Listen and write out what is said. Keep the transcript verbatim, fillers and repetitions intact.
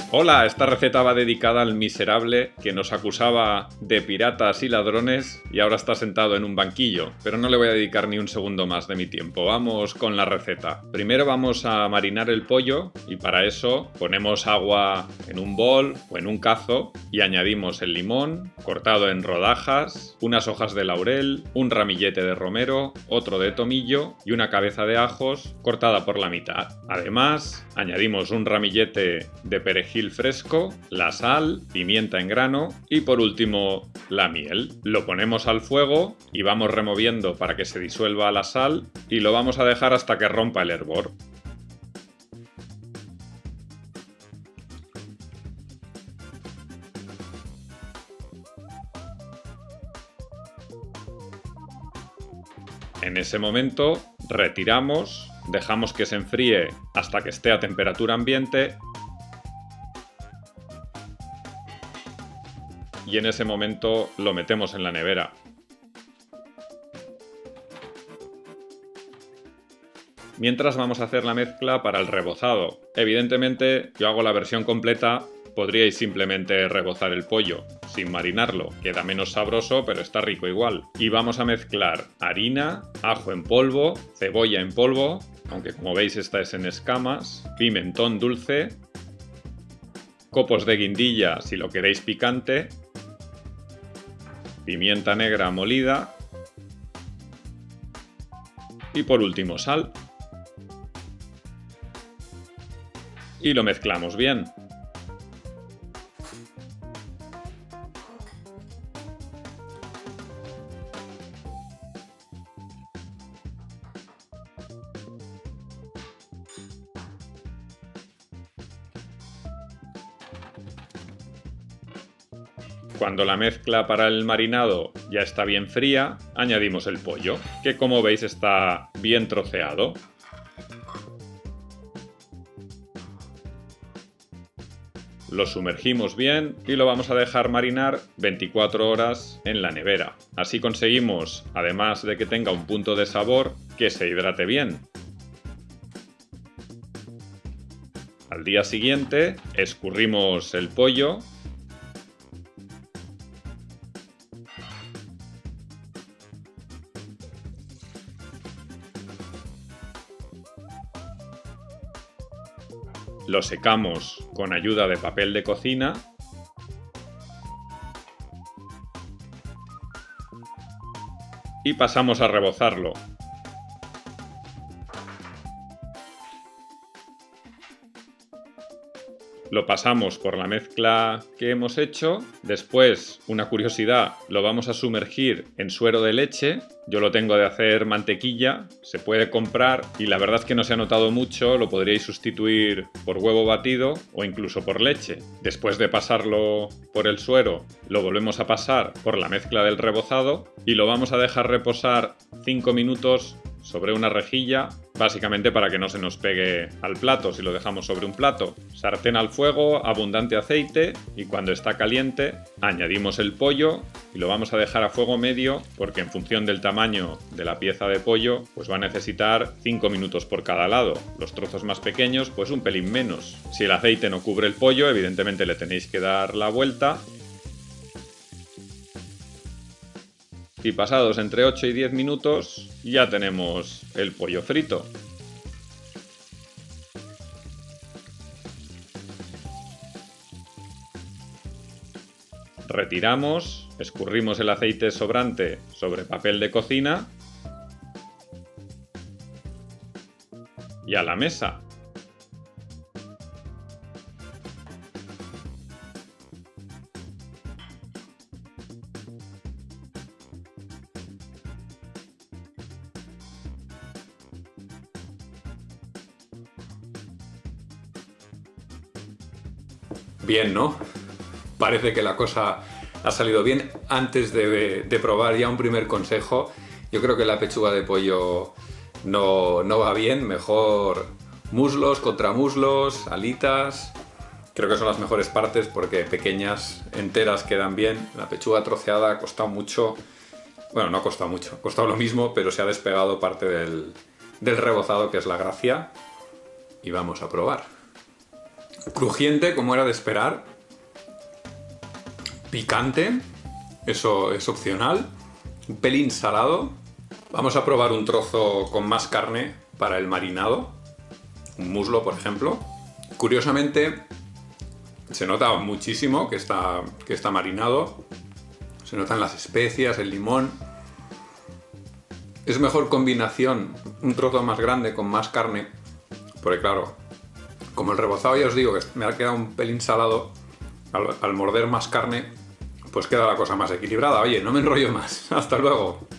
Hola, esta receta va dedicada al miserable que nos acusaba de piratas y ladrones y ahora está sentado en un banquillo, pero no le voy a dedicar ni un segundo más de mi tiempo. Vamos con la receta. Primero vamos a marinar el pollo y para eso ponemos agua en un bol o en un cazo y añadimos el limón cortado en rodajas, unas hojas de laurel, un ramillete de romero, otro de tomillo y una cabeza de ajos cortada por la mitad. Además, añadimos un ramillete de perejil fresco, la sal, pimienta en grano y por último la miel. Lo ponemos al fuego y vamos removiendo para que se disuelva la sal y lo vamos a dejar hasta que rompa el hervor. En ese momento retiramos, dejamos que se enfríe hasta que esté a temperatura ambiente y en ese momento lo metemos en la nevera. Mientras vamos a hacer la mezcla para el rebozado. Evidentemente yo hago la versión completa, podríais simplemente rebozar el pollo sin marinarlo, queda menos sabroso pero está rico igual. Y vamos a mezclar harina, ajo en polvo, cebolla en polvo, aunque como veis esta es en escamas, pimentón dulce, copos de guindilla si lo queréis picante, pimienta negra molida y por último sal. Y lo mezclamos bien. Cuando la mezcla para el marinado ya está bien fría, añadimos el pollo, que como veis está bien troceado. Lo sumergimos bien y lo vamos a dejar marinar veinticuatro horas en la nevera. Así conseguimos, además de que tenga un punto de sabor, que se hidrate bien. Al día siguiente, escurrimos el pollo. Lo secamos con ayuda de papel de cocina y pasamos a rebozarlo. Lo pasamos por la mezcla que hemos hecho. Después, una curiosidad, lo vamos a sumergir en suero de leche. Yo lo tengo de hacer mantequilla, se puede comprar y la verdad es que no se ha notado mucho, lo podríais sustituir por huevo batido o incluso por leche. Después de pasarlo por el suero, lo volvemos a pasar por la mezcla del rebozado y lo vamos a dejar reposar cinco minutos sobre una rejilla, básicamente para que no se nos pegue al plato si lo dejamos sobre un plato. Sartén al fuego, abundante aceite y cuando está caliente añadimos el pollo y lo vamos a dejar a fuego medio porque en función del tamaño de la pieza de pollo pues va a necesitar cinco minutos por cada lado. Los trozos más pequeños pues un pelín menos. Si el aceite no cubre el pollo, evidentemente le tenéis que dar la vuelta. Y pasados entre ocho y diez minutos ya tenemos el pollo frito. Retiramos, escurrimos el aceite sobrante sobre papel de cocina y a la mesa. Bien, ¿no? Parece que la cosa ha salido bien. Antes de, de probar ya un primer consejo, yo creo que la pechuga de pollo no, no va bien. Mejor muslos, contramuslos, alitas. Creo que son las mejores partes porque pequeñas, enteras quedan bien. La pechuga troceada ha costado mucho. Bueno, no ha costado mucho, ha costado lo mismo, pero se ha despegado parte del, del rebozado, que es la gracia. Y vamos a probar. Crujiente, como era de esperar. Picante, eso es opcional. Un pelín salado. Vamos a probar un trozo con más carne para el marinado. Un muslo, por ejemplo. Curiosamente, se nota muchísimo que está, que está marinado. Se notan las especias, el limón. Es mejor combinación un trozo más grande con más carne. Porque claro, como el rebozado ya os digo que me ha quedado un pelín salado, al, al morder más carne, pues queda la cosa más equilibrada. Oye, no me enrollo más. Hasta luego.